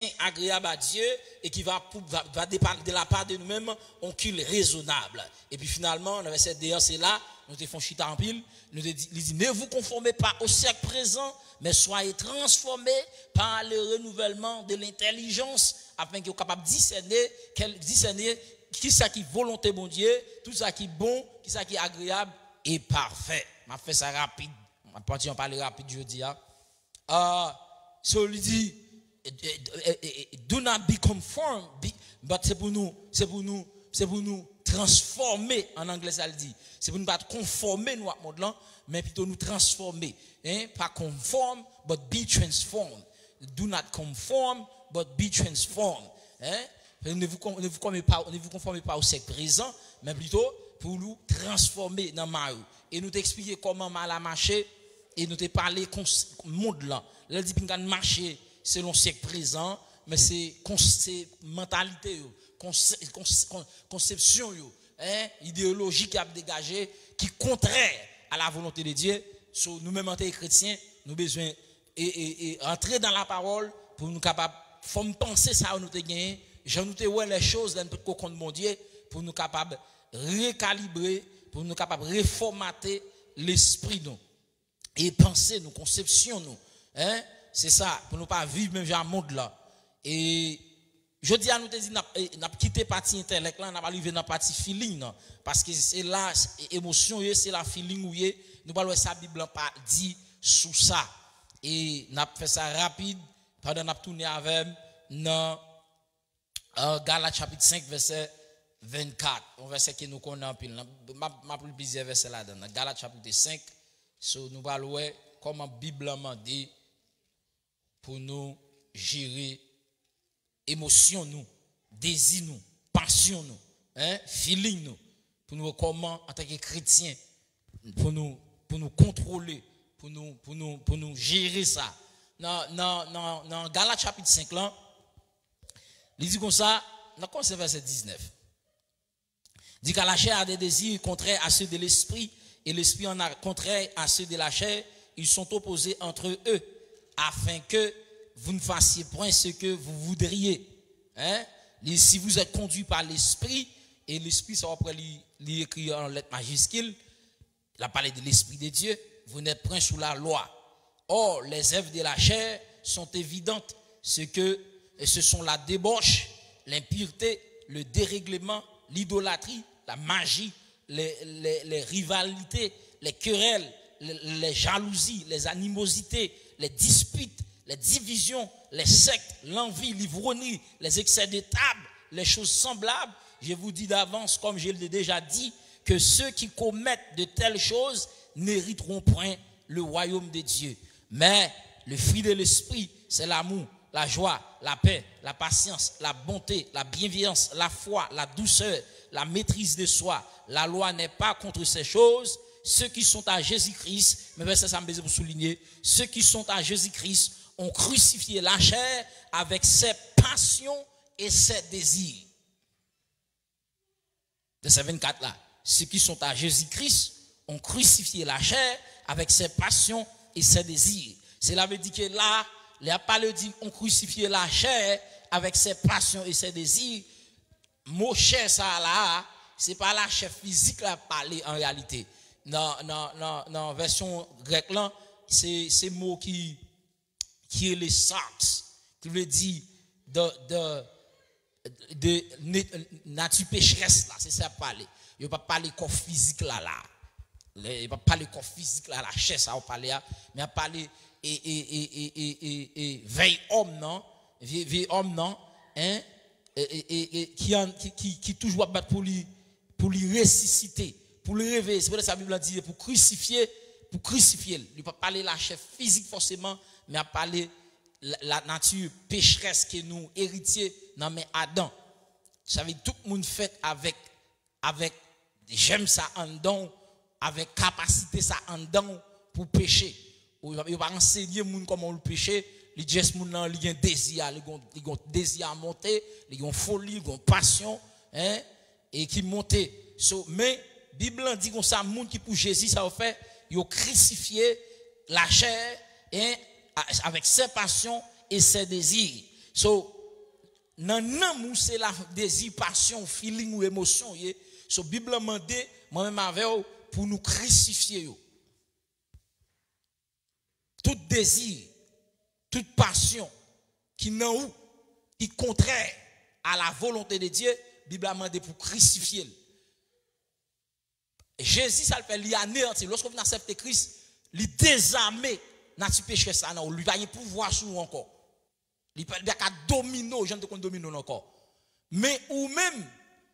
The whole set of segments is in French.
agréable à Dieu et qui va dépendre de la part de nous-mêmes un culte raisonnable. Et puis finalement, le verset d'ailleurs, c'est là, nous te font chita en pile, nous te dit, ne vous conformez pas au siècle présent, mais soyez transformés par le renouvellement de l'intelligence, afin que vous soyez capable de discerner qui ça qui est volonté bon Dieu, tout ça qui est bon, qui ça qui est agréable et parfait. Je fais ça rapide, je vais parler rapide jeudi. So, il dit, do not be conformed, but c'est pour nous transformer, en anglais ça le dit. C'est pour nous pas conformer nous à monde là, mais plutôt nous transformer. Pas conforme, but be transformed. Do not conform, but be transformed. Ne vous conformez pas au siècle présent, mais plutôt pour nous transformer dans ma rue. Et nous t'expliquer comment mal a marché, et nous te parler monde là. Là, dit qu'on marcher selon le siècle présent, mais c'est mentalité, conception, idéologie qui a dégagé, qui est contraire à la volonté de Dieu. So, nous-mêmes, en tant que chrétiens, nous avons besoin d'entrer dans la parole pour nous capables, faut penser ça, nous te gagner, j'en nous te voir les choses dans notre compte mon Dieu, pour nous capables recalibrer, pour nous capables réformater l'esprit nous et penser nous, conception nous. C'est ça, pour nous pas vivre même dans le monde là. Et je dis à nous, n'a quitté partie intellect là, n'a pas arrivé dans la partie feeling non, parce que c'est là émotion, c'est la feeling où nous parlons sa Bible pas dit sous ça. Et n'a fait ça rapide pendant n'a tourné avec dans Galates chapitre 5 verset 24, un verset que nous connaissons en pile. M'a plus plusieurs versets là dans Galates chapitre 5. So, nous parlons comment Bible m'a dit pour nous gérer émotion nous, désir nous, passion nous, feeling nous, pour nous comment en tant que chrétiens pour nous contrôler, pour nous gérer ça. Dans Galates chapitre 5 là, il dit comme ça, dans verset 19. Il dit que la chair a des désirs contraires à ceux de l'esprit et l'esprit en a contraire à ceux de la chair, ils sont opposés entre eux afin que vous ne fassiez point ce que vous voudriez. Si vous êtes conduit par l'esprit, et l'esprit, ça va après l'écrire en lettres majuscules, il a parlé de l'esprit de Dieu, vous n'êtes point sous la loi. Or, les œuvres de la chair sont évidentes, ce sont la débauche, l'impureté, le dérèglement, l'idolâtrie, la magie, les rivalités, les querelles, les jalousies, les animosités, les disputes, les divisions, les sectes, l'envie, l'ivrognerie, les excès de table, les choses semblables. Je vous dis d'avance, comme je l'ai déjà dit, que ceux qui commettent de telles choses n'hériteront point le royaume de Dieu. Mais le fruit de l'esprit, c'est l'amour, la joie, la paix, la patience, la bonté, la bienveillance, la foi, la douceur, la maîtrise de soi. La loi n'est pas contre ces choses. Ceux qui sont à Jésus-Christ, mais ça me besoin pour souligner, ceux qui sont à Jésus-Christ ont crucifié la chair avec ses passions et ses désirs. Verset 24 là. Ceux qui sont à Jésus-Christ ont crucifié la chair avec ses passions et ses désirs. Cela veut dire que là, il n'y a pas le dit on crucifié la chair avec ses passions et ses désirs. Mot chair ça là, c'est pas la chair physique là parler en réalité. Dans version grecque là, c'est mot qui est les sarx, qui veut dire de nature pécheresse là, c'est ça parler. Il pas parler corps physique là. Il pas parler corps physique là, la chair ça on parler mais à parler et veille homme non, veille homme non, qui toujours battre pour lui ressusciter, pour le réveiller. C'est pour ça que la Bible dit pour crucifier. Il ne peut pas parler de la chair physique forcément, mais à parler la nature pécheresse que nous héritiers dans mes Adam. Ça veut dire tout le monde fait avec j'aime ça en dedans, avec capacité ça en dedans pour pécher. Il va pas enseigner monde comment le pécher. Les gens moun nan li un désir, ils ont désir à monter, ils ont folie, ils ont passion, et qui monte. Mais Bible dit comme ça, monde qui pour Jésus ça fait, ils ont crucifié la chair avec ses passions et ses désirs. So, nan nan c'est la désir, passion, feeling ou émotion. So, Bible m'a dit, moi-même avec pour nous crucifier. Tout désir, toute passion qui n'a ou, qui contraire à la volonté de Dieu, Bible m'a dit pour crucifier. Jésus, ça le fait, il anéantit. Lorsqu'on vient accepter Christ, il désarmé dans ce péché, ça n'a pas de pouvoir sur nous encore. Il n'y a qu'à dominer, je ne sais pas dominer encore. Mais ou même,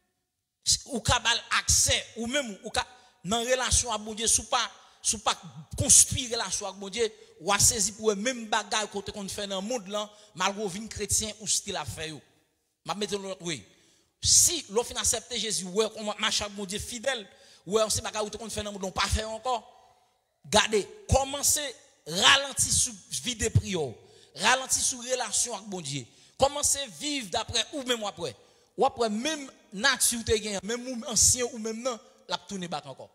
ou qu'à accès, ou même, ou qu'à dans relation avec Dieu, sous pas construire relation avec Dieu, ou à saisir pour même bagaille qu'on fait dans le monde là, malgré une chrétien ou ce qu'il a fait. Je vais mettre l'autre oui. Si l'on finit accepter Jésus, ouais, on marche avec Dieu fidèle, ouais, on sait bagaille qu'on fait dans le monde, on pas fait encore. Gardez, commencez ralentir sur vie de prière, ralentir sur relation avec bon Dieu. Commencez vivre d'après ou même après. Ou après même nature te gagne, même ancien ou même non, la tourner back encore.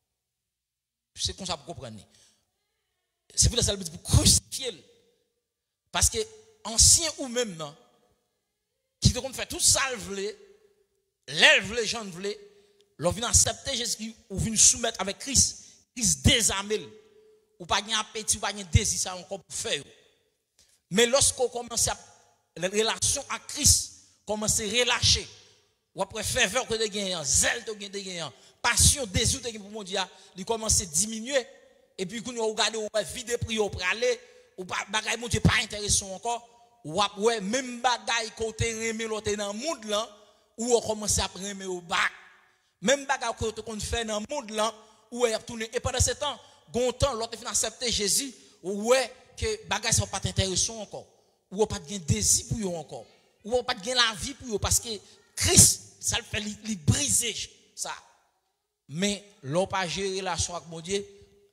C'est comme ça pour comprendre. C'est pour ça que pour crucifier. Parce que ancien ou même non, qui te fait tout ça le voulait, l'élève les gens voulaient, l'on vient accepter Jésus ou vient soumettre avec Christ, Christ désarmé. Ou pas de appétit, ou pas de désir, ça encore pour faire. Mais lorsqu'on commence à la relation à Christ, commence à relâcher, ou après ferveur que de gagner, zèle de gagner, passion, désir de gagner pour mon Dieu, il commence à diminuer. Et puis, quand on regarde, on va vide prier pour aller, ou pas, bagaille, mon Dieu, pas intéressant encore, ou après, même bagaille, côté remet l'autre dans le monde là, ou on commence à remettre au bac. Même bagaille, qu'on fait dans le monde là, où on a tourné. Et pendant ce temps, gontan l'autre fin accepter Jésus ouais que bagage sont pas intéressant encore ou pas de désir pour eux encore ou pas de la vie pour eux parce que Christ ça le fait li briser ça mais l'on pas gérer relation avec mon Dieu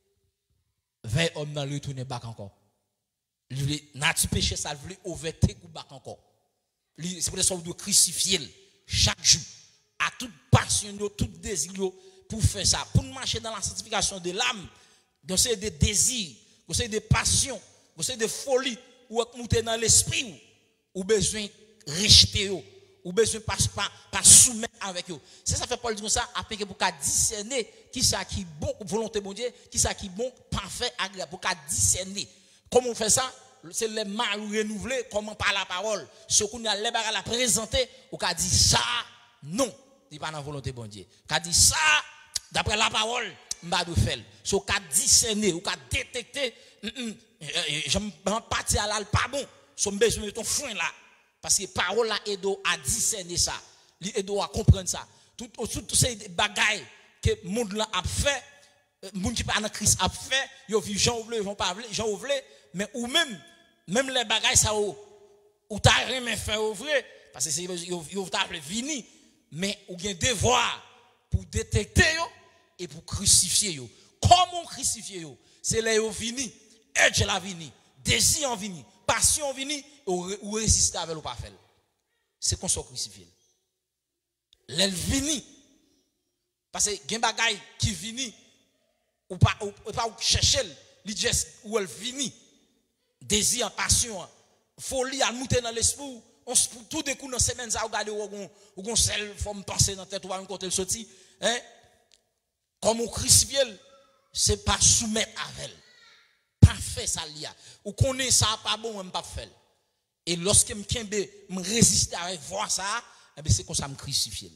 vers homme dans le retourner back encore lui nature péché ça le veut overtake ou back encore c'est pour ça qu'on doit crucifier chaque jour à toute passion tout désir pour faire ça pour marcher dans la sanctification de l'âme. Donc c'est des désirs, c'est des passions, c'est des folies, ou monter dans l'esprit, ou besoin de rejeter, ou besoin de pas soumettre avec eux. C'est ça fait Paul dit comme ça, après pour qu'à discerner qui ça qui bon volonté de Dieu, qui ça qui bon parfait agréable pour qu'à discerner. Comment on fait ça? C'est les mal renouvelés, comment par la parole. Ce qu'on a les bagarres à présenter, ou qu'à dit ça, non, c'est pas dans la volonté de Dieu. Qu'à dit ça, d'après la parole. M'a de faire so qu'a discerner ou qu'a détecter j'aime partir à là pas bon so besoin de ton frein là parce que parole là aide à discerner ça li aide à comprendre ça tout ces bagailles que monde là a fait monde qui pas dans Christ a fait yo vu Jean ouvre vont pas Jean ouvre mais ou même les bagailles ça ou t'a rien faire ouvrir parce que c'est yo t'a venir mais ou bien devoir pour détecter yo et pour crucifier yo. Comment crucifier yo? C'est là yo vini, edge la vini, désir en vini, passion en vini ou résister avec ou pas faire. C'est qu'on soit crucifié. L'elle vini parce que gen bagay qui vini ou pas chercher li juste ou elle vini. Désir, passion, folie à monter dans l'esprit, on tout de coup dans semaine ça regarder ou gon seul forme penser dans tête ou un côté le sorti, hein? Comme on crucifie, c'est pas soumettre avec elle. Pas faire ça liya. Ou connaît ça pas bon, même pas faire. Et lorsque me résister avec voir ça, c'est comme ça me crucifier.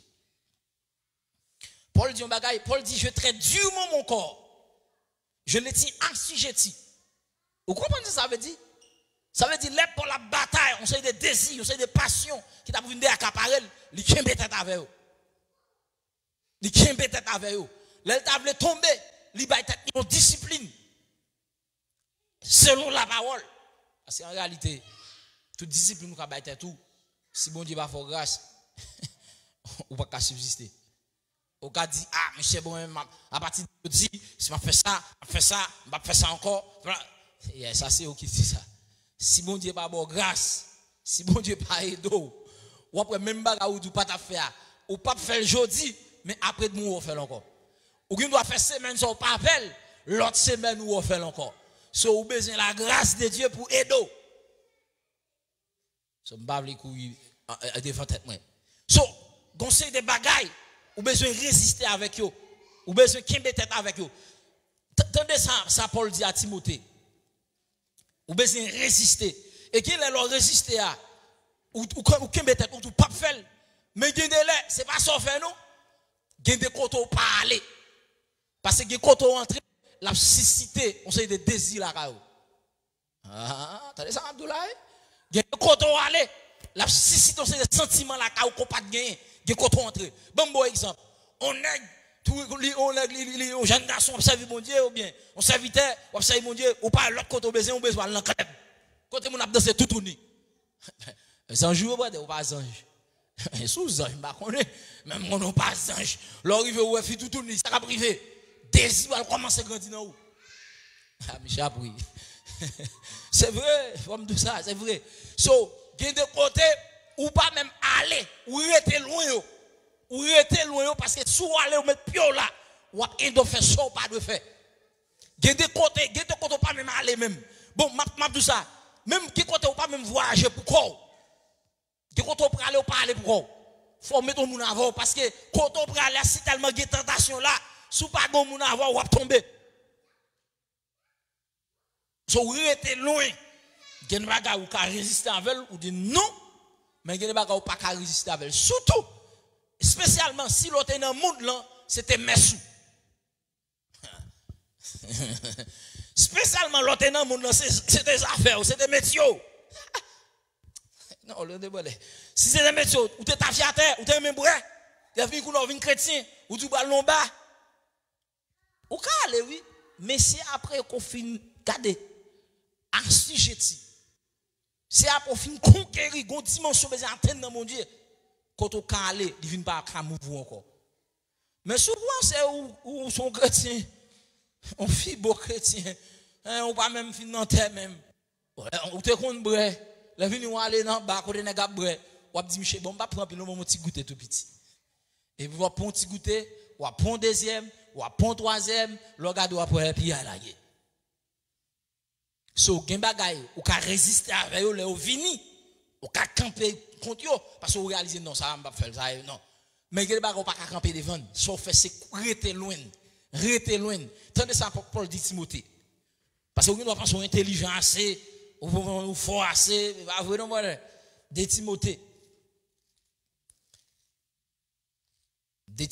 Paul dit un bagay, Paul dit je traite durement mon corps. Je le tiens assujetti. Vous comprenez ce que ça veut dire? Ça veut dire pour la bataille, on sait des désirs, on sait des passions qui t'a voulu accaparer, li kembe tête avec eux. Li kembe tête avec eux. L'elle t'a voulu tomber, li bay tête en discipline. Selon la parole. Parce qu'en réalité, toute discipline nous bay tête tout. Si bon Dieu va faire grâce, ou pas qu'à subsister. Ou qu'à dire ah monsieur bon à partir de dit si m'a fait ça, m'a fait ça encore. Et ça c'est qui dit ça. Si bon Dieu pas bon grâce, si bon Dieu pas aide ou après même baga ou du pas ta faire, ou pas faire jeudi, mais après de nous on fait encore. Ou qui doit faire semaine ça pas appel, l'autre semaine ou on fait encore. So ou besoin la grâce de Dieu pour aider. So, m'pa vle courir devant tête moi. So, conseil des bagailles, ou besoin résister avec yo, ou besoin kembe tête avec yo. Tendez ça Paul dit à Timothée. Ou besoin résister. Et qui est leur résister à ou kembe tête ou tout pas faire. Mais gen délai, c'est pas ça fait non. Gen de koto parler. Parce que gen koto entrer la suscité, on sait des désirs là kayo. Ah, attendez ça Abdoulaye. Gen de koto aller, la suscité on sait des sentiments là kayo qu'on pas gagner. Gen koto entrer. Bon exemple. On jeune garçon observe mon Dieu ou bien on serviteur observe mon Dieu ou pas l'autre côté besoin on besoin l'encrève côté mon a danser tout tourner ange ou pas ange sous ange pas connaît même mon pas ange l'arrive ou fait tout tourner ça va privé désir va commencer grandir dans où ah Michel oui c'est vrai faut me dire ça c'est vrai so gain de côté ou pas même aller ou rester loin ou rester loin parce que sous aller ou mettre pied là ou endo faire ça ou pas de faire gen de côté pas même aller même bon m'a tout ça même qui côté ou pas même voyager pour quoi gen côté pour aller ou pas aller pour quoi faut mettre mon avant parce que côté pour aller si tellement gen tentation là sous pas gon mon avant ou tomber so rester loin gen baga ou ka résister avec ou dit non mais gen baga ou pas ka résister avec surtout spécialement si l'autre est dans le monde là, c'était Messou. Spécialement l'autre est dans le monde là, c'est des affaires, c'est des métiers. Non, le débalé. Si c'est des métiers, ou t'es tafiateur, ou t'es même bras, t'es venu qu'on vient chrétien, ou tu ballon bas. Ou ka aller oui, mais c'est après qu'on finit garder assujetti. C'est après qu'on finit conquérir une dimension besoin atteindre dans mon Dieu. Quand on can aller, il vient pas à mouvoir encore. Mais souvent c'est où sont chrétiens, on fit beau chrétien, on pas même fin dans terre même. On te compte bré, la vini on aller dans bas côté nèg bré, on dit Michel bon pas prendre puis mon petit goûter tout petit. Et puis on prend un petit goûter, on prend deuxième, on prend troisième, le regarde après puis là. So gen bagay ou ka résister avec eux les vini, ou ka camper contre yo parce que vous réalisez non ça va pas faire ça non mais que pas pas camper devant sauf fait c'est rester loin tandis ça Paul dit Timothée parce que vous doit penser intelligent assez ou fort assez va vrai non de Timothée 2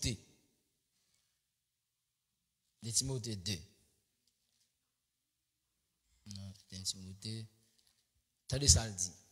non Timothée tandis ça le dit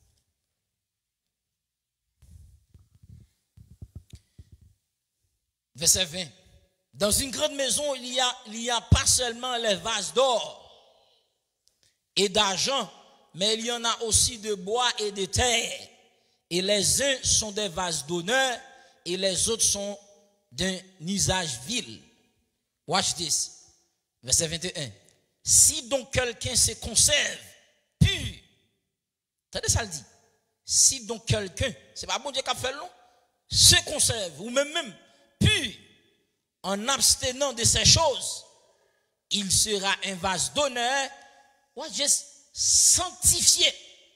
Verset 20. Dans une grande maison, il y a pas seulement les vases d'or et d'argent, mais il y en a aussi de bois et de terre. Et les uns sont des vases d'honneur et les autres sont d'un usage vil. Watch this. Verset 21. Si donc quelqu'un se conserve pur, attendez ça le dit. Si donc quelqu'un, c'est pas bon Dieu qui a fait long, se conserve ou même pur, en abstenant de ces choses, il sera un vase d'honneur, ou juste sanctifié.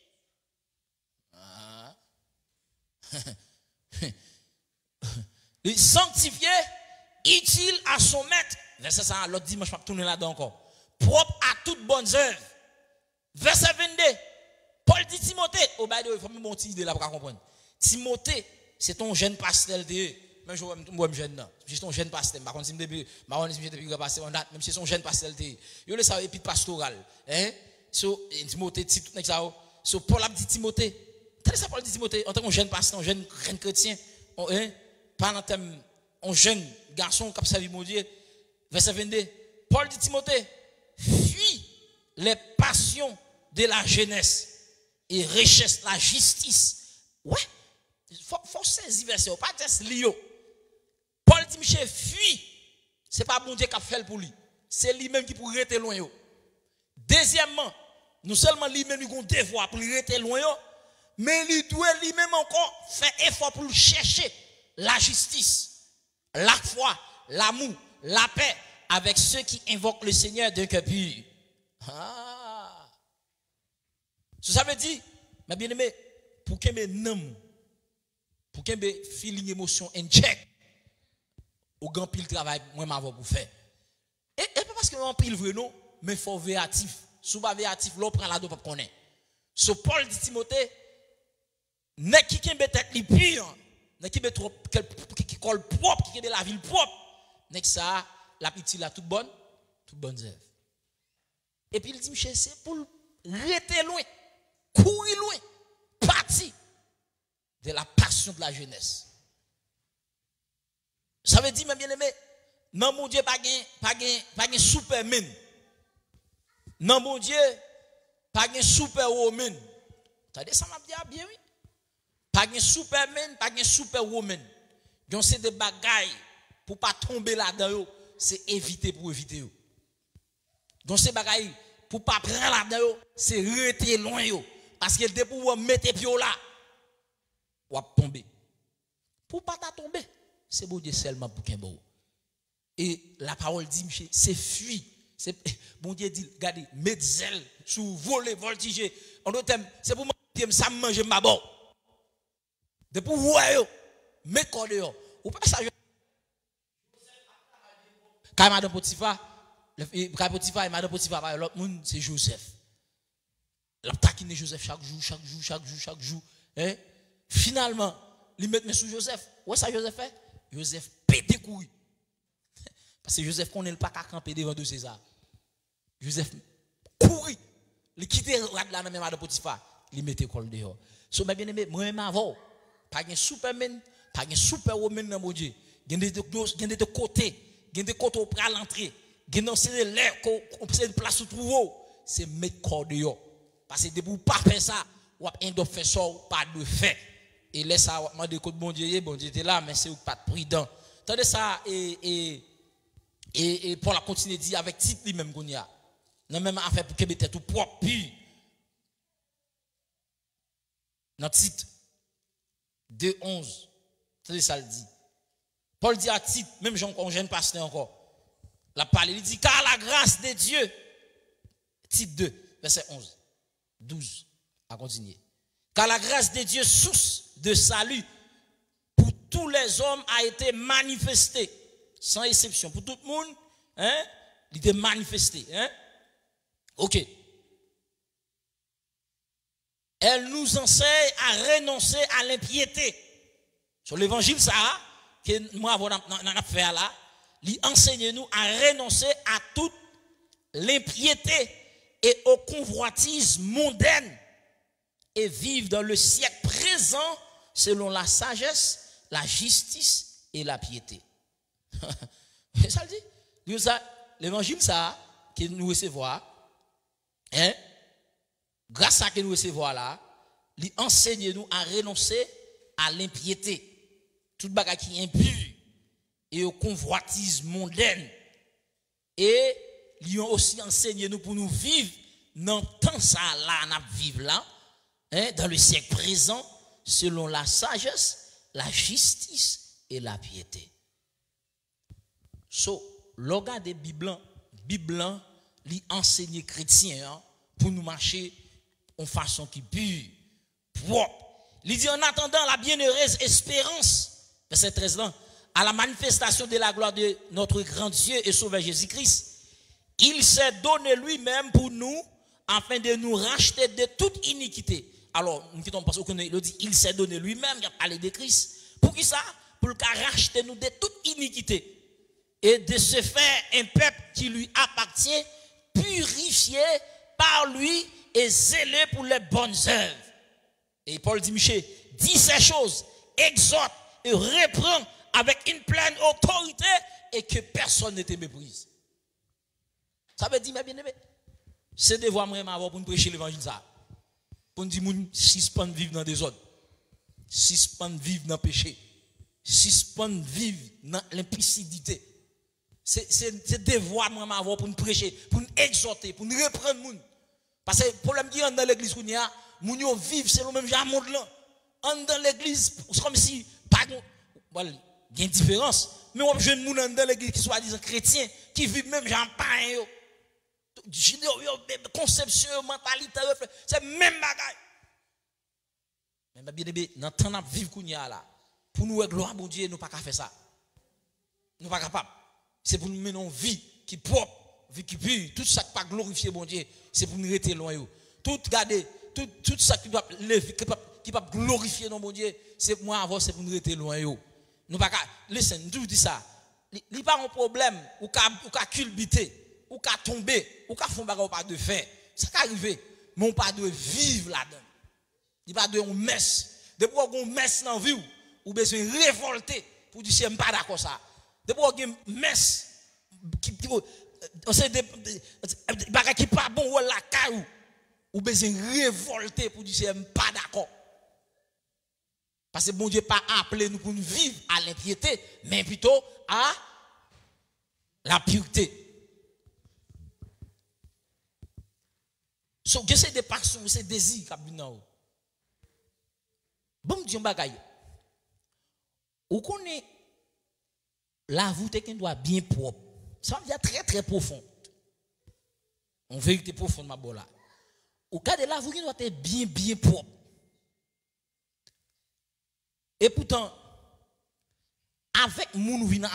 Sanctifié, utile à son maître. Verset ça, l'autre dimanche, je vais tourner là-dedans encore. Propre à toutes bonnes œuvres. Verset 22. Paul dit Timothée. Oh, bah, il faut me montrer idée là pour comprendre. Timothée, c'est ton jeune pasteur de. Même je vois jeune là. C'est ton jeune pasteur. Par contre, si je suis depuis pasteur, même si c'est son jeune pasteur de. Il le savait épître pastoral. Hein? So, Timothée, so, Paul a dit Timothée. T'as ça, Paul dit Timothée, en tant que jeune pasteur, un jeune chrétien, pas un jeune garçon qui a servi mon Dieu. Verset 22. Paul dit Timothée, fuis les passions de la jeunesse et recherche la justice. Ouais, faut saisir verset, pas juste lire. Paul dit Michel, fuis. C'est pas bon Dieu qui a fait pour lui. C'est lui-même qui pourrait être loin. Deuxièmement, non seulement lui-même il a un devoir pour rester loin, mais il doit lui-même encore faire effort pour chercher la justice, la foi, l'amour, la paix avec ceux qui invoquent le Seigneur d'un cœur pur. Ah. Ça veut dire, mes bien-aimés, pour qu'il nam, pour qu'il feeling émotion en check, au grand pile travail, moi m'avons pour faire. Et pas parce que on pile vrai non, mais faut véatif. Sous pas véatif, l'on prend la do pas connaît. So Paul dit Timothée, n'est qui kembe tête li pire, n'est qui trop qui colle propre, qui de la ville propre, n'est ça la petite la toute bonne œuvre. Et puis il dit monsieur c'est pour rester loin, courir loin, partir de la passion de la jeunesse. Ça veut dire, mes bien-aimés, non, mon Dieu, pas de superman. Non, mon Dieu, pas de superwoman. Attendez, ça m'a dit bien, oui. Pas de superman, pas de superwoman. Donc, c'est des bagailles pour ne pas tomber là-dedans, c'est éviter pour éviter. Donc, ces bagailles pour ne pas prendre là-dedans, c'est rester loin. Parce que dès pour mettre les pieds là, ou tomber. Pour ne pas tomber. C'est bon Dieu seulement pour qu'un beau. Et la parole dit, c'est fuir. Bon Dieu dit, regardez, mettez zèle, sous voler, voltiger. En d'autres termes, c'est pour manger, ça mange ma bon. De pour voir, mettez corps dehors. Ou pas ça. Quand Madame Potiphar, et Madame Potiphar, l'autre monde, c'est Joseph. La taquine Joseph chaque jour. Hein? Finalement, il met sous Joseph. Où ça Joseph fait? Joseph pété couille. Parce que Joseph connaît pas qu'à camper devant de César. Joseph courit. Il quitte la même de Potiphar. Il mettait col dehors. So mes bien-aimés, moi-même avant, pas de superman, pas de superwoman dans mon Dieu. Il y a des côtés, il y a des côtés pour l'entrée. Il y a l'air qu'on peut une place où trouver. C'est mettre col dehors. Parce que de vous pas faire ça, ou pas faire ça, pas de fait. Et laisse ça, moi de côté bon Dieu était là, mais c'est pas prudent. Attendez ça, et pour la continuer dire avec titre lui-même qu'on y a. Non même affaire pour que mettre tout propre puis. Dans titre 2:11. Attendez ça le dit. Paul dit à titre, même Jean jeune pasteur encore. La parole, il dit car la grâce de Dieu. Titre 2, verset 11. 12 à continuer. Car la grâce de Dieu, source de salut pour tous les hommes, a été manifestée, sans exception. Pour tout le monde, hein, il était manifesté. Hein? Ok. Elle nous enseigne à renoncer à l'impiété. Sur l'évangile, ça, que moi, on a fait là, il enseigne nous à renoncer à toute l'impiété et aux convoitises mondaines et vivre dans le siècle présent selon la sagesse, la justice et la piété. Ça le dit. L'évangile, ça, que nous recevons, hein, grâce à ce que nous recevons là, il enseigne nous à renoncer à l'impiété, toute bagarre qui est impure, et aux convoitises mondaines. Et ils ont aussi enseigné nous pour nous vivre dans le temps ça là, nous vivons là, hein, dans le siècle présent, selon la sagesse, la justice et la piété. So, l'organe des Bible, lui enseigne chrétien, hein, pour nous marcher en façon qui pure, propre. Il dit en attendant la bienheureuse espérance, verset 13 là, à la manifestation de la gloire de notre grand Dieu et Sauveur Jésus-Christ, il s'est donné lui-même pour nous, afin de nous racheter de toute iniquité. Alors, nous quittons parce qu'il dit, il s'est donné lui-même, il a parlé de Christ. Pour qui ça? Pour le racheter nous de toute iniquité. Et de se faire un peuple qui lui appartient, purifié par lui et zélé pour les bonnes œuvres. Et Paul dit, Michel, dis ces choses, exhorte et reprend avec une pleine autorité et que personne ne te méprise. Ça veut dire, mes bien-aimés, c'est devoir vraiment avoir pour nous prêcher l'évangile ça. Pour nous dire, suspendre vivre dans des ordres, suspendre vivre dans le péché, suspendre vivre dans l'implicité. C'est devoir vraiment avoir pour nous prêcher, pour nous exhorter, pour nous reprendre le monde. Parce que le problème qui est dans l'église, nous vivons, c'est le même genre monde là. Dans l'église, c'est comme si, pas il y a une différence. Mais on a jeune monde dans l'église qui soit disant chrétien, qui vivent même genre païen. Conception, mentalité, c'est même bagaille. Mais bien aimé, dans le temps de vivre là, pour nous, gloire bon Dieu, nous pas qu'à faire ça. Nous pas capable. C'est pour nous mener une vie qui est propre, vie qui pure, tout ça qui pas glorifier bon Dieu, c'est pour nous rester loin. Tout garder, tout ça qui va lever, qui va glorifier non bon Dieu, c'est pour moi avoir, c'est pour nous rester loin. Nous pas qu'à, listen, nous dis ça. Il n'y a pas un problème, ou qu'à culbiter, ou qu'à tomber, ou qu'à faire un pas de faire. Ça qui arrive, mais on pas de vivre là-dedans. Il n'y a pas de messe. Depuis qu'on a une messe dans la vie, ou besoin de révolter pour dire que je ne suis pas d'accord ça. Depuis qu'on a une messe qui n'est pas bon ou la caillou, ou besoin de révolter pour dire que je ne suis pas d'accord. Parce que bon Dieu pas appelé nous pour nous vivre à l'impiété, mais plutôt à la pureté. So, c'est des passions, c'est des désirs qui viennent. Bon, Dieu bagaille. Ou connaît la voûte qui doit bien propre. Ça veut dire très très profond. En vérité profonde ma bola. Ou cas de la voûte qui doit être bien bien propre. Et pourtant avec moun vina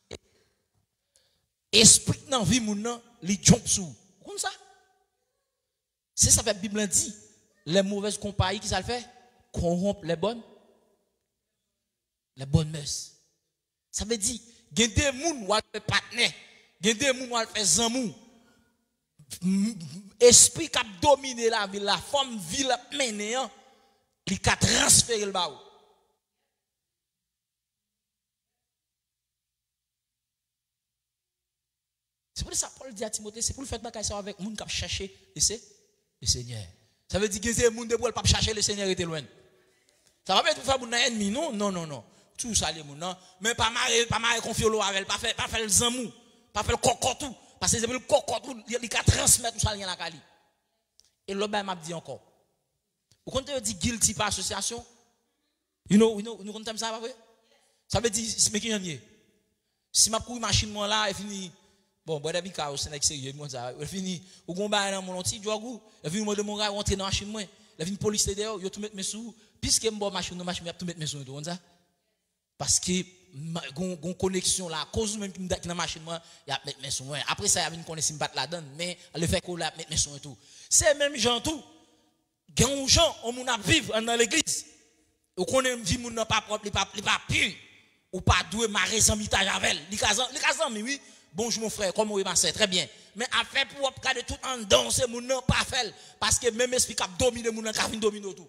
esprit dans vie moun nan li jump sou. Comme ça. C'est ça que la Bible dit. Les mauvaises compagnies qui ça le fait corrompent les bonnes mœurs. Ça veut dire, il y a des gens qui fait partenaire, il y a des gens qui fait zamou. Esprit qui a dominé la vie, la forme vie la mené, il a transféré le bas. C'est pour ça que Paul dit à Timothée, c'est pour le faire de ça avec les gens qui cherchent le Seigneur. Ça veut dire que les gens qui ne pas chercher le Seigneur étaient loin. Ça va pas être pour faire un ennemi, non, non, non, non. Tout ça, les gens, non. Mais pas mal confier l'eau avec, pas faire le zamou, pas faire le cocotou. Parce que c'est le cocotou, il a transmettre tout ça dans la cali. Et l'autre, m'a dit encore. Vous comptez dire guilty par association? Nous comptons ça, pas vrai? Ça veut dire, c'est qui est si ma couille machine, moi là, elle finit. Bon, bon, d'habitude, c'est un sérieux, elle finit. Ou qu'on va dans mon petit jogo, elle finit, moi, de mon gars, rentrer dans la machine, moi. Elle finit, police, d'ailleurs, il tout mettre mes sous. Puisque je suis machine, il tout mettre mes sous. Parce que, une connexion là, à cause même qui est dans la machine, il y a mettre mes sous. Après ça, il y a une connexion pas la donne, mais le fait qu'on a mettre mes sous et tout. C'est même gens tout. Il y a des gens, on a vivre dans l'église. Ou qu'on aime vivre, on pas propre, pas pur. Ou pas doué, marrer sans mitage avec elle. Les casans, oui. Bonjour mon frère, comment vous passez? Très bien. Mais à faire pour regarder tout en danser, mon nom pas faire. Parce que même esprit qui a dominé mon nom, qui a dominé tout.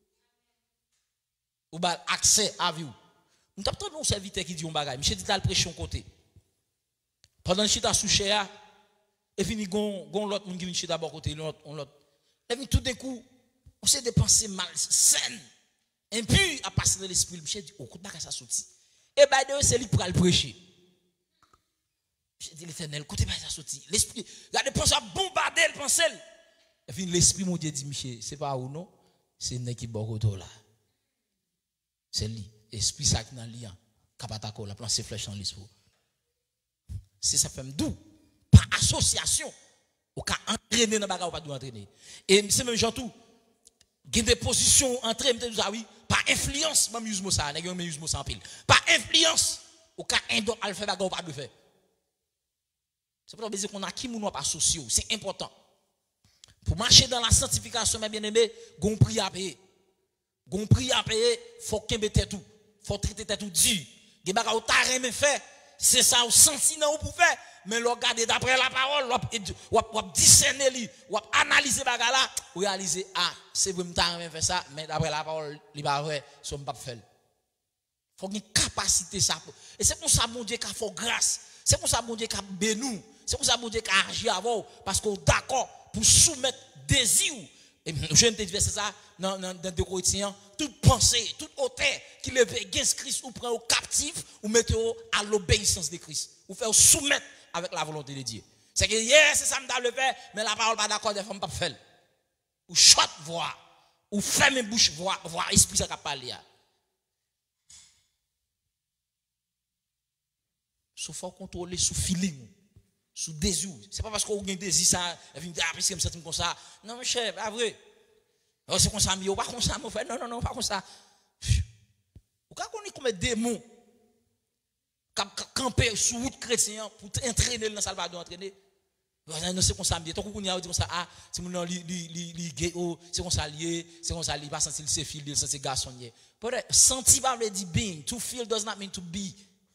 Ou bien accès à vous. Nous avons un serviteur qui dit un bagage. Monsieur dit à le prêcher côté. Pendant que je suis sous chéa, et fini, gon l'autre monde qui vient chez d'abord côté, l'autre. Et puis tout d'un coup, on s'est dépensé malsaines. Et puis, à passer dans l'esprit, monsieur dit, oh, comment ça sorti? Et bien, c'est lui pour le prêcher. J'ai dit l'Éternel, écoutez pas ça sorti. L'esprit, regardez, pense à bombarder le pensée. Et puis l'esprit mon Dieu dit, Michel, c'est pas où non, c'est ne qui bogoto là. C'est lui, esprit ça qui dans lien, capatako la plancer flèche dans l'esprit. C'est ça fait d'où par association, au cas entraîner dans bagarre ou pas doit entraîner. Et c'est même gens tout, il y a des positions entraîner oui, par influence, même use ça, nèg même use ça en pile. Par influence, au cas un don al faire bagarre ou pas de faire. C'est pour ça qu'on a qui nous pas sociaux. C'est important. Pour marcher dans la sanctification, mes bien-aimés, gon prix à payer. Gon prix à payer, faut qu'il mette tout. Faut traiter tout dur. Des bagages au taré me fait, c'est ça au senti dans pour faire, mais le regarder d'après la parole, ou discerner li, ou analyser bagages là, ou réaliser c'est vrai me faire ça, mais d'après la parole, il pas vrai, ça me pas faire. Faut une capacité ça. Et c'est pour ça mon Dieu qu'a fait grâce. C'est pour ça mon Dieu qu'a béni. C'est pour ça mon Dieu qu'a agi avant parce qu'on est d'accord pour soumettre désir. Et je ne te dis ça dans 2 Corinthiens, toute pensée, toute hauteur qui lève Christ ou prend au captif ou mettez à l'obéissance de Christ. Ou faire soumettre avec la volonté de Dieu. C'est que c'est ça me le faire, mais la parole pas d'accord, des femmes pas faire. Ou short voix, ou ferme bouche voix esprit ça qu'a parlé. Sous faut contrôler sous feeling, sous désir. C'est pas parce qu'on a un désir ça, et puis me dire puisque me sens comme ça. Non, mon cher, pas vrai. Oh, c'est comme ça, pas comme ça, mon frère. Non, non, non, pas comme ça. Pourquoi qu'on est comme des démons qui campent sur route chrétien pour entraîner dans Salvador, entraîner? Non, c'est comme ça, tant qu'on y a dit comme ça, ah, c'est mon gay, c'est comme ça lié, c'est comme ça lié, pas sentir ses fils, c'est ses garçons liés. Peut-être, sentir pas veut dire being, to feel does not mean to be.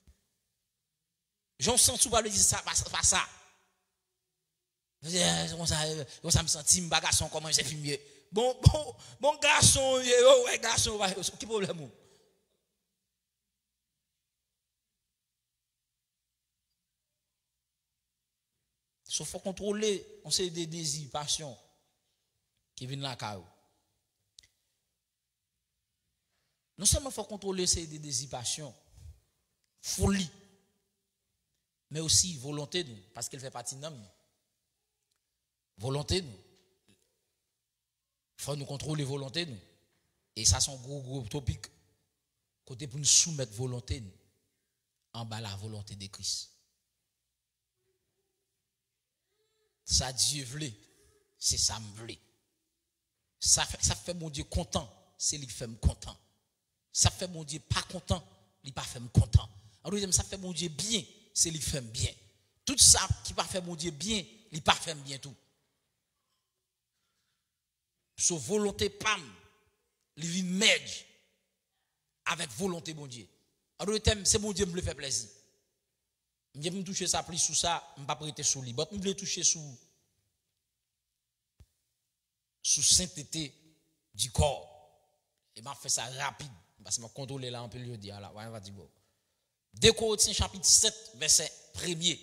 J'en sens pas veut dire ça, pas ça. C'est comme ça me sentir, mon garçon, comment c'est filmé. Bon garçon, ouais, garçon, qui problème? Il faut contrôler, on sait des désirs, passions qui viennent là, car non seulement il faut contrôler ces désirs, passions, folie, mais aussi volonté nous, parce qu'elle fait partie de nous. Volonté nous. Il faut nous contrôler volonté nous. Et ça, c'est un gros topic. Côté pour nous soumettre volonté nous, en bas la volonté de Christ. Ça Dieu voulait, c'est ça me voulait. Ça fait mon Dieu content, c'est lui qui fait me content. Ça fait mon Dieu pas content, il pas fait me content. En deuxième, ça fait mon Dieu bien, c'est lui qui fait me bien. Tout ça qui pas fait mon Dieu bien, il pas fait me bien tout. Sur volonté pam, il vient merge avec volonté mon Dieu. En deuxième, c'est mon Dieu me le fait plaisir. Je vais me toucher ça plus sous ça, je ne vais pas prêter sous lui. Je vais toucher sous sainteté du corps. Et je fais ça rapide. Parce que je contrôle là, on peut le dire. Là, on va dire bon. 2 Corinthiens chapitre 7, verset 1er.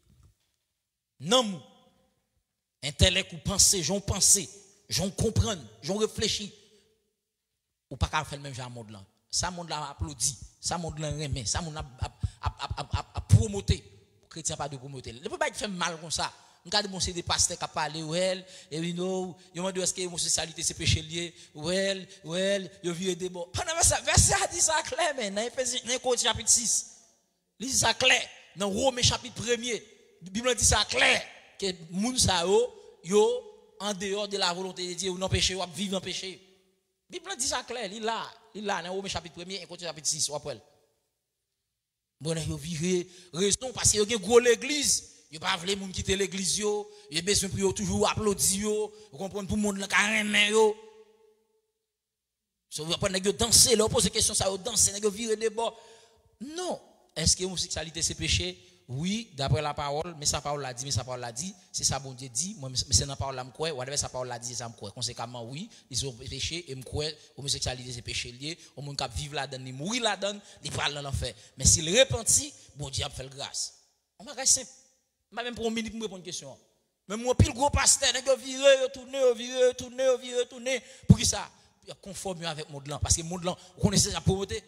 Non, intellect ou pensée, j'en pensé, j'en comprendre, j'en réfléchis. Ou pas qu'à faire le même genre monde là. Ça monde là applaudit, ça monde là remet, ça monde a promoter. Chrétien pas de promoter. Ne peut pas faire mal comme ça. Regarde mon c'est des pasteurs qui parlé well, et we know, yo demande est-ce que homosexualité c'est péché lié, well, yo vieux débat. Pendant ça verset a dit ça clair mais dans Corinthiens chapitre 6. Il dit ça clair dans Romains chapitre 1er. La Bible dit ça clair que moun sa yo en dehors de la volonté de Dieu ou non péché ou vivre en péché. La Bible dit ça clair, il là dans Romains chapitre 1er et Corinthiens chapitre 6 ou après. Bon, yo viré raison parce que yo gen gros l'église, yo pas vle moun quitter l'église yo besoin pour yo toujours applaudir yo, vous comprenez pour monde là carrément yo. So vous apprenez que danser, là poser question ça yo danser, nèg yo viré de bord. Non, est-ce que l'homosexualité c'est péché? Oui, d'après la parole, mais sa parole l'a dit, c'est ça bon Dieu dit, moi mais c'est dans la parole là me croire, ou d'après sa parole l'a dit, ça me croire. Conséquemment oui, ils ont péché et me croire homosexualité c'est péché lié, au monde qui vivre là-dedans, il mourir là-dedans, il parle dans l'enfer. Mais s'il repentit, bon Dieu a fait grâce. On va rester simple. Même pour une minute pour répondre une question. Même moi pile gros pasteur, nèg virer, tourner pour qui ça? Conforme avec monde là parce que monde là on connaissait sa pauvreté.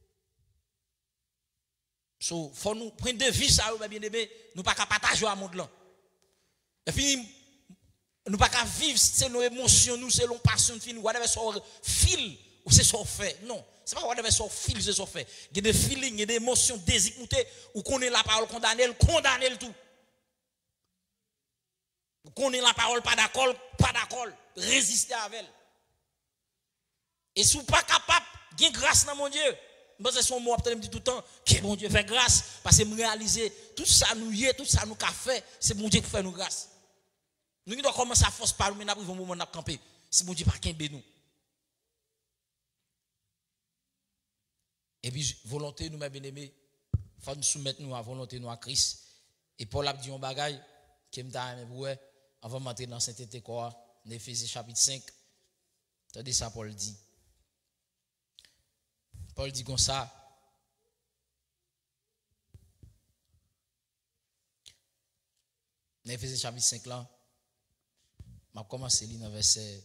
So, faut nous prendre de vie ça, bien aimé, nous pas qu'à partager à monde là. Et puis nous pas qu'à vivre c'est nos émotions, nous c'est nos passions, nous whatever so feel ou c'est ça fait. Non, c'est pas whatever so feel, c'est ça fait. Il y a des feelings, il y a des émotions désécoutées ou connaît la parole condamner le tout. Ou connaît la parole pas d'accord, résister avec elle. Et si vous pas capable, gain grâce dans mon Dieu. Parce que son mot me dit tout le temps que bon Dieu fait grâce parce que me réaliser tout ça nous y est, tout ça nous qu'a fait, c'est bon Dieu qui fait nous grâce. Nous devons commencer à force par nous mais après un moment n'a camper. Si bon Dieu pas qu'un nous. Et puis volonté nous mes bien-aimés, faut nous soumettre nous à volonté nous à Christ. Et Paul a dit un bagaille qui me t'a ouais, avant d'entrer dans Saint-Été quoi, dans Éphésiens chapitre 5. Attendez ça Paul dit. Paul dit comme ça. Dans Éphésiens chapitre 5 là, je vais commencer à lire dans verset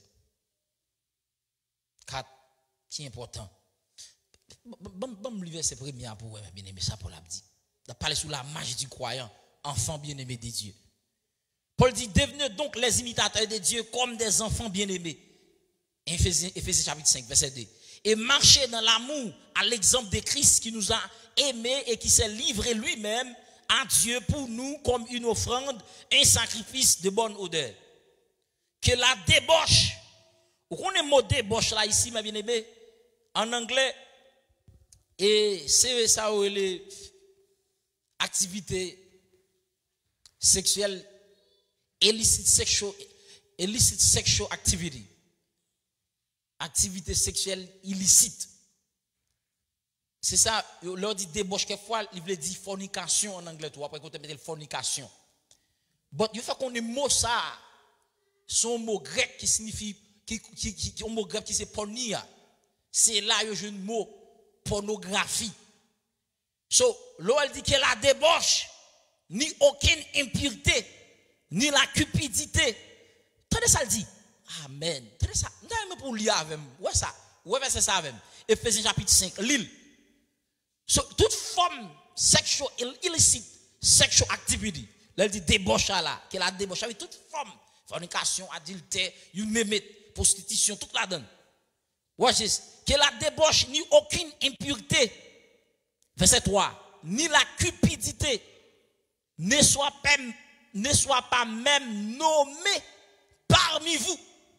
4, qui est important. Bon, le verset premier pour vous, bien aimé, ça Paul a dit. Il a parlé sur la magie du croyant, enfant bien-aimé de Dieu. Paul dit, devenez donc les imitateurs de Dieu comme des enfants bien-aimés. Éphésiens chapitre 5, verset 2. Et marcher dans l'amour à l'exemple de Christ qui nous a aimés et qui s'est livré lui-même à Dieu pour nous comme une offrande, un sacrifice de bonne odeur. Que la débauche Ou qu'on est mot débauche là ici, ma bien-aimé, en anglais, et c'est ça où les activités sexuelles, illicit sexual activity. Activité sexuelle illicite. C'est ça, leur dit débauche quelquefois, il veut dire fornication en anglais, toi, après qu'on te mette fornication. Mais il faut qu'on ait mot ça, son mot grec qui signifie, un mot grec qui c'est pornia. C'est là que je le mot pornographie. So, l'on dit que la débauche, ni aucune impureté, ni la cupidité. Tenez ça le dit. Amen. Tenez ça. Nous pour lire avec moi. Ouais ça. Ouais verset ça avec moi. Éphésiens chapitre 5. Lille. So, toute forme sexual illicit sexual activity. Là, il dit débauche là. Que la débauche avec toute forme. Fornication, adultère, you name it, prostitution, tout là-dedans. Watch this. Que la débauche ni aucune impureté. Verset 3. Ni la cupidité ne soit pas même nommé parmi vous.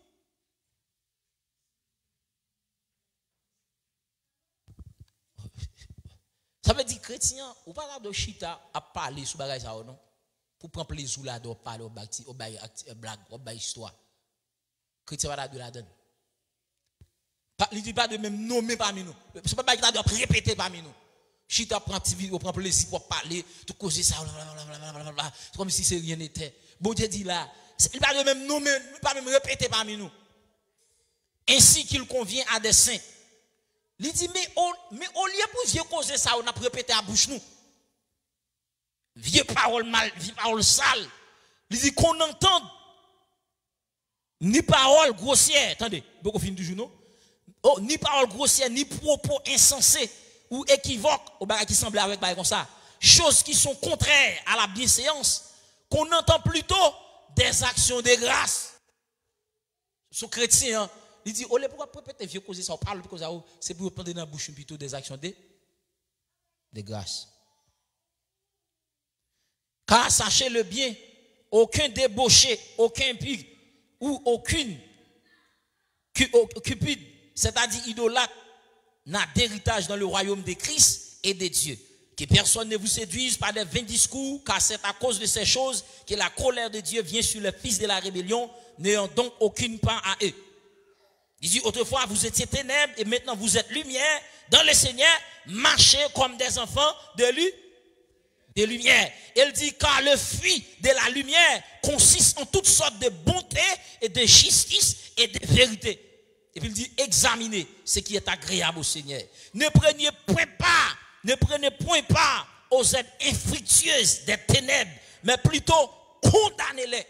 Ça veut dire chrétien, ou pas là de chita à parler sur bagage ça ou non? Pour prendre plaisir là de parler au blague, au histoire. Chrétien va là de la donne. Il dit pas de même nommer parmi nous. C'est pas bagage là de répéter parmi nous. Chita prend TV, on prend plaisir pour parler, tout causer ça, c'est comme si c'est rien n'était. Bon Dieu dit là, il pas de même nommer, pas même répéter parmi nous. Ainsi qu'il convient à des saints. Il dit, mais au lieu pour vieux causer ça, on a répété à bouche nous. Vieux parole mal, vieux parole sale. Il dit qu'on entende ni parole grossière. Attendez, beaucoup fin du jour, oh, ni parole grossière, ni propos insensés ou équivoques, au bagage qui semble avec comme ça. Choses qui sont contraires à la bienséance, qu'on entend plutôt des actions de grâce. Ce chrétien, il dit, oh, pourquoi répéter vieux causer ça, on parle de ça, c'est pour prendre dans la bouche plutôt des actions de grâce. Car sachez-le bien, aucun débauché, aucun impur ou aucune cupide, c'est-à-dire idolâtre, n'a d'héritage dans le royaume de Christ et de Dieu. Que personne ne vous séduise par des vains discours, car c'est à cause de ces choses que la colère de Dieu vient sur les fils de la rébellion, n'ayant donc aucune part à eux. Il dit, autrefois vous étiez ténèbres et maintenant vous êtes lumière dans le Seigneur, marchez comme des enfants de lumière. Il dit, car le fruit de la lumière consiste en toutes sortes de bonté et de justice et de vérité. Et puis il dit, examinez ce qui est agréable au Seigneur. Ne prenez point part aux œuvres infructueuses des ténèbres, mais plutôt condamnez-les.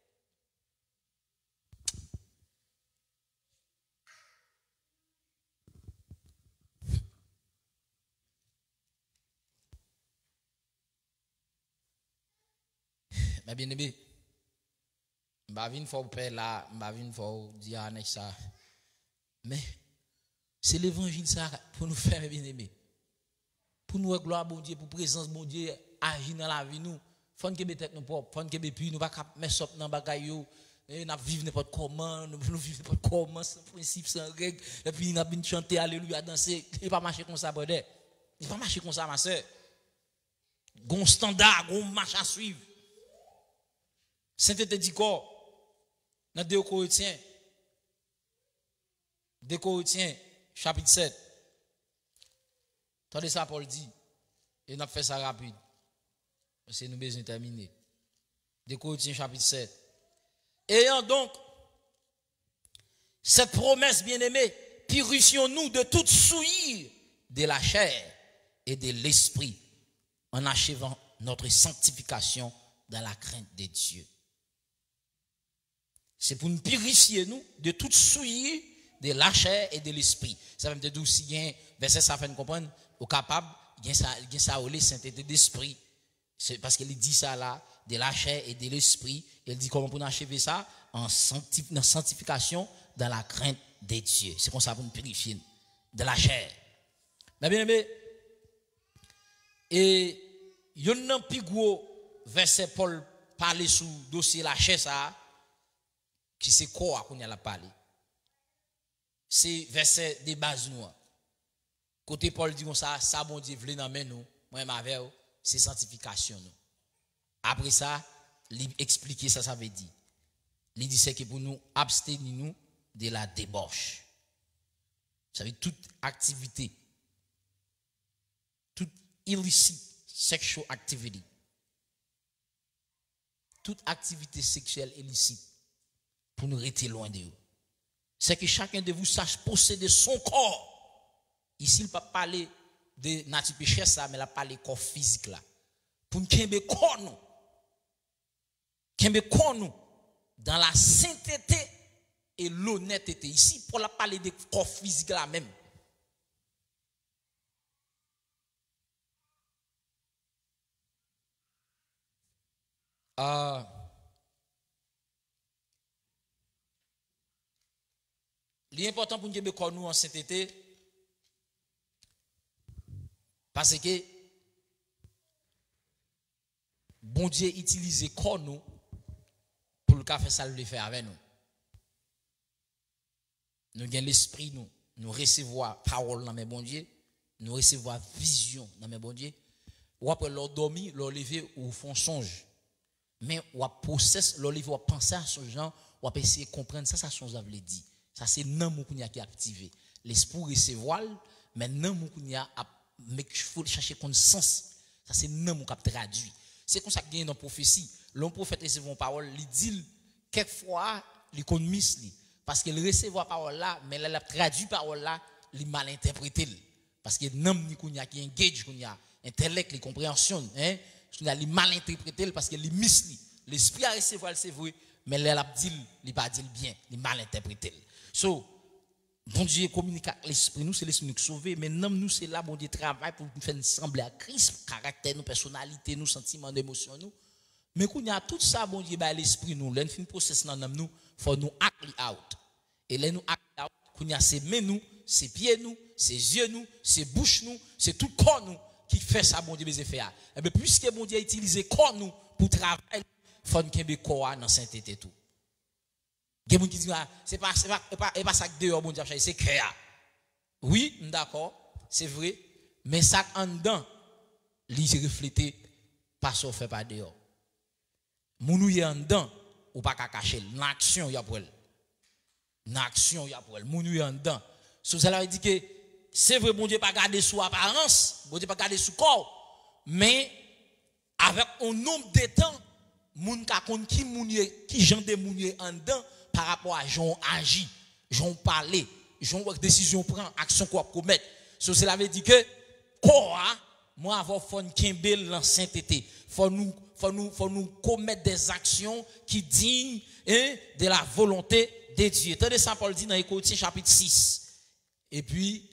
Mais bien aimé, je ne vais pas faire là, je ne vais pas dire à ça. Mais c'est l'évangile ça pour nous faire, bien aimé. Pour nous gloire bon Dieu, pour présence bon Dieu agir dans la vie nous. Faut que tête nous propre, faut que puis nous pas mettre up dans bagaille yo, et n'a vivre n'importe comment, nous vivre n'importe comment sans principe, sans règle, et puis n'a bien chanter alléluia danser, il pas marcher comme ça brother. Il pas marcher comme ça ma sœur. Gon standard, gon marche à suivre. Saint-Étienne dit quoi? Dans 2 Corinthiens, chapitre 7. Attendez ça, Paul dit. Et on a fait ça rapide. Parce que nous besoin de terminer. 2 Corinthiens, chapitre 7. Ayant donc cette promesse bien-aimée, purifions-nous de toute souillure de la chair et de l'esprit, en achevant notre sanctification dans la crainte de Dieu. C'est pour nous purifier nous de toute souillure de la chair et de l'esprit. Ça veut dire aussi bien verset ça fait nous comprendre au capable il y a ça au sainteté d'esprit. C'est parce qu'il dit ça là de la chair et de l'esprit, il dit comment pour achever ça en sanctification dans la crainte de Dieu. C'est comme ça pour nous purifier de la chair. Mais bien aimé, et il y a un plus gros verset Paul parler sous dossier la chair ça qui c'est quoi qu'on y a parlé. c'est verset de base nous. Côté Paul dit comme ça bon Dieu veut dans nous, moi avec c'est sanctification nous. Après ça, il expliquer ça veut dire. Il dit c'est que pour nous abstenir nous de la débauche. Ça veut dire toute activité, toute illicite sexual activity, toute activité sexuelle illicite pour nous rester loin de vous. C'est que chacun de vous sache posséder son corps. Ici, il ne va pas parler de nature péché, ça, mais il va parler de corps physique là. Pour nous kembe corps nous. Kembe corps nous dans la sainteté et l'honnêteté. Ici, pour la parler de corps physique là même. L'important pour nous kembe corps nous en sainteté, parce que bon Dieu utilise corps nous pour le faire ça le faire avec nous. Nous avons l'esprit nous recevoir parole dans mes bon Dieu, nous recevoir vision dans mes bon Dieu. Ou après leur dormir, leur lever ou font songe. Mais ou process leur lever ou penser à ce genre, ou essayer de comprendre ça songe veut dire. Ça c'est non mon qui est activé. L'esprit recevoir, mais non mon qui a mais il faut chercher connaissance. Ça c'est non mon qui traduit. C'est comme ça que gagne dans prophétie. L'homme prophète recevant parole, il dit quelquefois l'économiste parce qu'il recevoir parole là, mais là traduit parole là, il mal interprété parce que non ni qui engage qu'on y a intellect, les compréhension, hein, il mal interprété parce que il misli. L'esprit a recevoir c'est vrai, mais là dit il pas dit bien, il mal interprété. So bon Dieu communique avec l'esprit, nous c'est l'esprit qui sauve, mais non nous c'est là bon Dieu travail pour nous faire sembler à Christ, caractère, nos personnalité, nos sentiments, nos émotions nous. Mais quand il y a tout ça bon Dieu bah l'esprit nous, l'en fin process dans nous, faut nous act out. Et là nous act out, quand il y a ses mains nous, ses pieds nous, ses yeux nous, ses bouches nous, c'est tout corps nous qui fait ça bon Dieu les faire. Et bien puisque bon Dieu a utilisé corps nous pour travailler, faut nous kembe corps dans sainteté tout. Il y a des gens qui disent, c'est pas ça que dehors, bon Dieu, c'est cœur. Oui, d'accord, c'est vrai, mais ça en dedans, il se reflète pas ça fait pas dehors. Mounou y en dedans, ou pas qu'à cacher, l'action y a pour elle. L'action y a pour elle, mounou y en dedans. Cela veut dire que c'est vrai, bon Dieu, pas garder sous apparence, bon Dieu, pas garder sous corps, mais avec un nombre de temps, moun ka kon qui gens de mounier en dedans, par rapport à Jean agit, Jean parler, Jean décision prend, action qu'on commettre. Cela veut dire que quoi moi avoir faut kembel dans sainteté, faut nous commettre des actions qui dignes de la volonté de Dieu. Attendez ça Paul dit dans Corinthiens chapitre 6. Et puis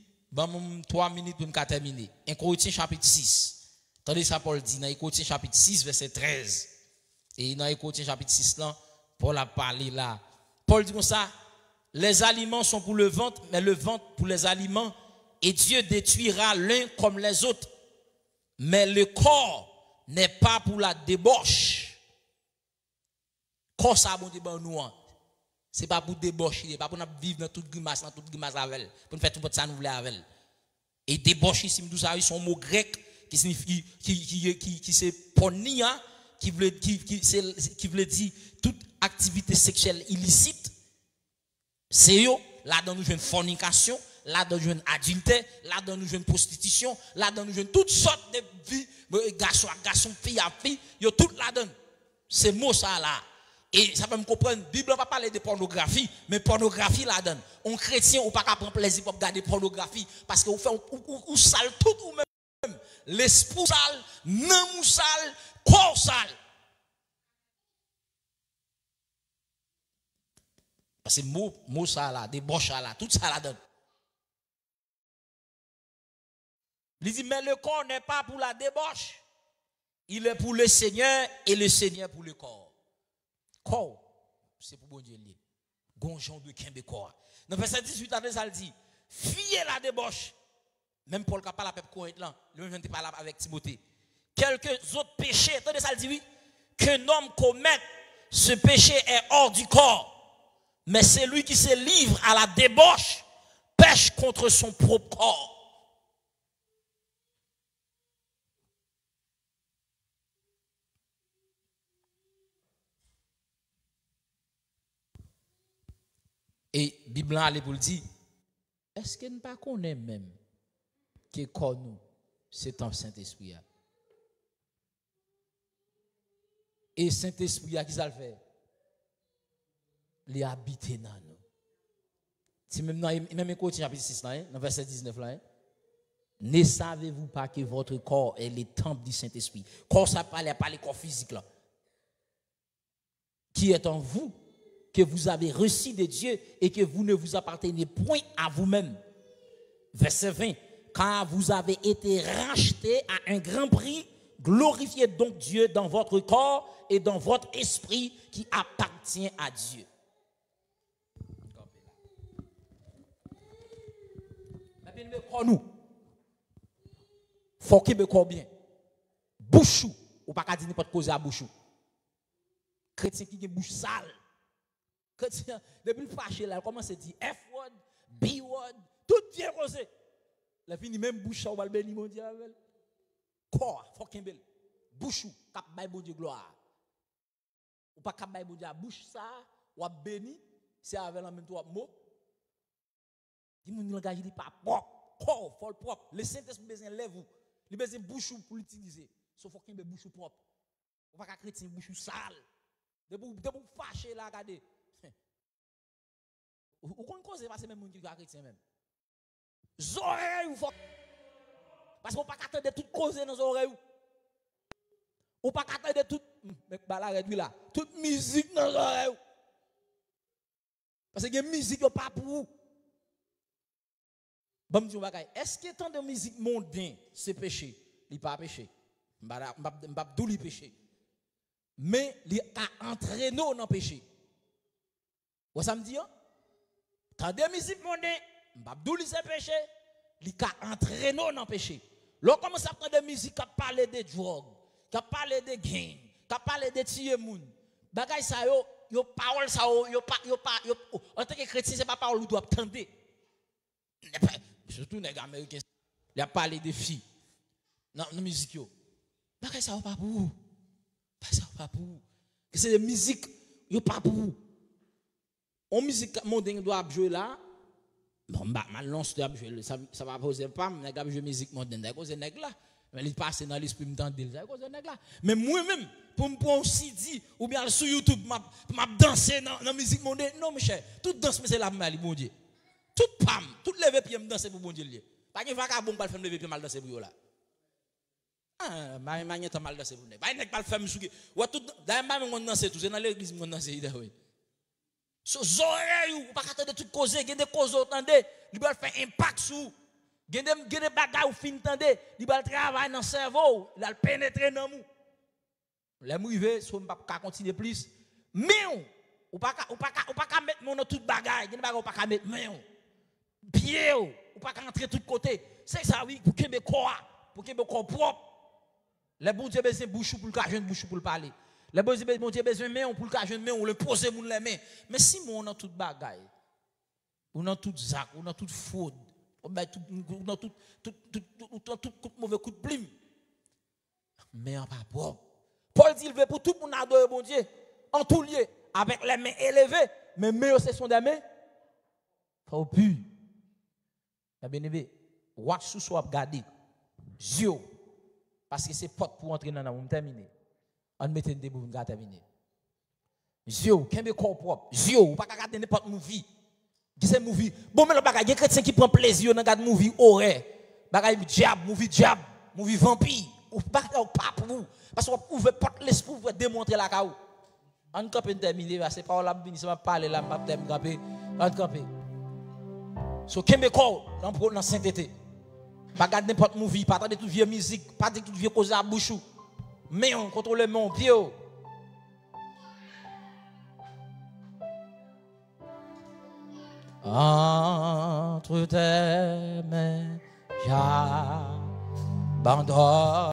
3 minutes pour me terminer. 1 Corinthiens chapitre 6. Attendez ça Paul dit dans Corinthiens chapitre 6 verset 13. Et dans Corinthiens chapitre 6 là, Paul a parlé là. Paul dit comme ça, les aliments sont pour le ventre, mais le ventre pour les aliments, et Dieu détruira l'un comme les autres. Mais le corps n'est pas pour la débauche. Corps ça bon Dieu nous. C'est pas pour débaucher, c'est pas pour vivre dans toute grimace avec elle, pour faire tout ça nous voulons avec elle. Et débaucher si nous savons son mot grec qui signifie qui c'est ponia qui veut dire toute activité sexuelle illicite. C'est yo là dans nous une fornication, là dans nous une adultère, là dans nous une prostitution, là dans nous une toutes sortes de vie garçon à garçon, fille à fille, yo tout là dedans. C'est mot ça là. Et ça peut me comprendre, la Bible ne va pas parler de pornographie, mais pornographie là-dedans. On chrétien, on ne peut pas prendre plaisir pour regarder pornographie, parce que vous sale tout ou même. L'esprit sale, non sale, corps sale. Parce que mot ça là, débauche là, tout ça là-dedans. Il dit, mais le corps n'est pas pour la débauche. Il est pour le Seigneur et le Seigneur pour le corps. Corps, c'est pour bon Dieu. Gonjon de Kembe corps. Dans verset 18, ça dit, fuyez la débauche. Même Paul qui parle à Pep Corinth là, le même parle avec Timothée. Quelques autres péchés, attendez ça dit oui, qu'un homme commette, ce péché est hors du corps. Mais c'est lui qui se livre à la débauche pêche contre son propre corps. Et la Bible allait pour le dire, est-ce que nous ne pas connaît même que corps nous, c'est un Saint-Esprit? Et Saint-Esprit, qui ça le fait? Il habite dans nous. Si même écoutez chapitre 6, dans verset 19, là, ne savez-vous pas que votre corps est le temple du Saint-Esprit? Corps, ça parle pas le corps physique, là. Qui est en vous, que vous avez reçu de Dieu et que vous ne vous appartenez point à vous-même. Verset 20. Car vous avez été rachetés à un grand prix, glorifiez donc Dieu dans votre corps et dans votre esprit qui appartient à Dieu. Nous, faut qu'il me corps bien. Bouchou, ou pas qu'à dire n'importe cause à bouchou. Chrétien qui a bouche sale. Chrétien, depuis le fâché là, comment c'est dit F-word, B-word, tout bien causé. La fini même bouche ça, on va le bénir mon Dieu avec. Corps, faut qu'il bel. Bouchou, cap bay bon Dieu gloire. Ou pas cap bay bon Dieu bouche ça, ou a béni, c'est avec la même trois mots. Dit mon langage il pas propre. Corps, faut le propre. Le Saint-Esprit besoin lève vous. Il besoin bouche pour l'utiliser. Sauf faut qu'il be bouche propre. On pas chrétien bouche sale. De vous fâcher là regardez. Ou qu'on cause pas c'est même monde qui chrétien même. Oreilles ou faut parce qu'on pas attendre tout causer dans oreilles. Ou pas attendre tout la réduit là. Toute musique dans oreilles. Parce que musique yo pas pour vous. Est-ce que tant de musique mondaine, c'est péché? Il n'est pas péché. Je ne vais pas dire péché. Mais il a entraîné dans le péché. Vous savez me dire? Tant de musique mondaine, je ne vais pas dire c'est péché. Il a entraîné dans le péché. Lorsqu'on commence à prendre de musique qui parle de drogue, qui parle de gang, qui parle de tirer moun, bagay ça yo parole ça yo pas en tant que chrétien c'est pas parole ou doit attendre. Surtout les Américains, il a parlé des filles dans la musique. Bagay ça pas pour vous. Ça pas pour vous. C'est des musiques yo pas pour vous. On musique mondaine doit jouer là. Bon mal non doit jouer ça va poser pas mais gars jouer musique mondaine cause nèg là mais il passe dans l'esprit me tendre ça cause nèg là mais moi même pour me prendre CD ou bien sur YouTube m'a danser dans musique mondaine non mon cher toute danse mais c'est la mal bon Dieu toute pam toute lever pied me danser pour bon Dieu lié pas que vagabond pas faire lever pied mal danser pour là ah magnet mal danser pour nèg pas nèg pas faire me souki ou tout d'ailleurs même on danser tout c'est dans l'église on danser oui. So oreilles ou pas attendre tout causer, il y a des causes entendez, il va faire impact sur. Il y a des bagages ou fin entendez, il va travailler dans le cerveau, il va pénétrer dans nous. Les mouiver so pas continuer plus. Mais ou pas mettre mon dans tout bagage, il y a des bagages ou pas mettre main. Pied ou pas entrer tout côté. C'est ça oui pour que me corps propre. Les bon Dieu besoin bouche pour le cacher, bouche pour le parler. Les bon Dieu besoin main pour le cacher main, on le poser moun les mains. Mais si mon dans toute bagaille, ou dans toute zac, ou dans toute fraude, ou dans tout mauvais coup de plume. Mais en pas propre. Paul dit il veut pour tout le monde adorer bon Dieu en tout lieu avec les mains élevées, mais meilleurs ce sont des mains faut plus. Bien aimé, watch sous soit regarder. Yeux parce que c'est porte pour entrer dans la on terminer. On met une debout pour terminer. Yeux, qu'est-ce corps propre. Yeux, pas regarder n'importe movie. Qui c'est movie? Bon mais le bagage, il y a chrétien qui prend plaisir dans regarder movie horaire. Bagage diable, movie vampire. Ou pas pour vous parce qu'on ouvre porte l'esprit pour démontrer la caou. On campe terminer c'est pas la venir ça va parler là m'a thème camper. On camper. So qu'est-ce dans sainteté. Pas regarder n'importe movie, pas attendre toute vieille musique, pas toute vieille cause à bouche. Mais on contrôle mon pied. Entre tes mains, j'abandonne.